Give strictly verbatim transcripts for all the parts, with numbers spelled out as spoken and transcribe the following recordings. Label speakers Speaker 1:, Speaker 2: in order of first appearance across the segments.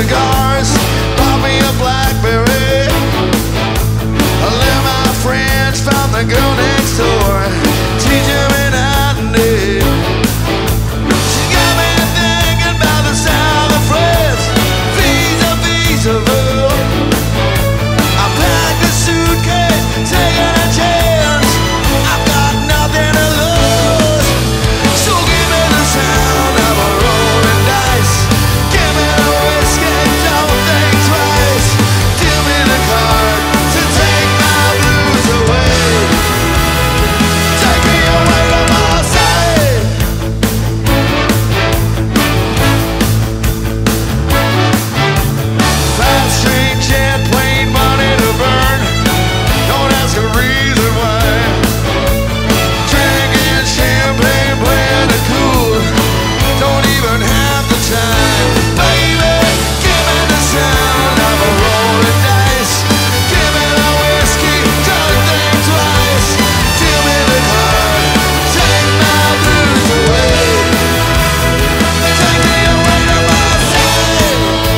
Speaker 1: cigars, bought me a Blackberry. I let my friends found the girl next door, teaching me Andy. She got me thinking about the south of France, vis-a-vis of her. I packed a suitcase, taking a chance. I've got nothing to lose, so give me the sound of a rolling dice. Give me the whiskey, don't think twice. Give me the card to take my blues away. Take me away to Marseilles. Fast train, champagne, money to burn. Don't ask a reason why. Drinking champagne, playing it cool. Don't even have the time. Baby, give me the sound of a rolling dice. Give me the whiskey, don't think twice. Give me the card, take my blues away. Take me away to Marseille.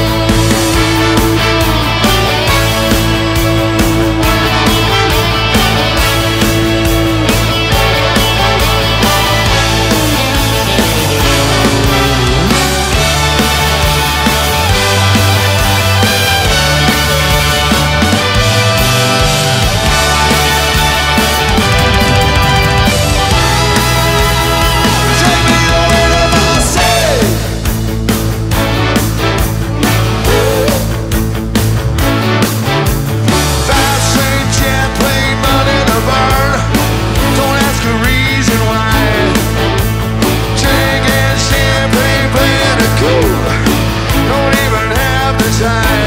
Speaker 1: Take me away to Marseille. Fast train, champagne, money to burn. Don't ask a reason why. Drinking champagne, playing it cool. Don't even have the time.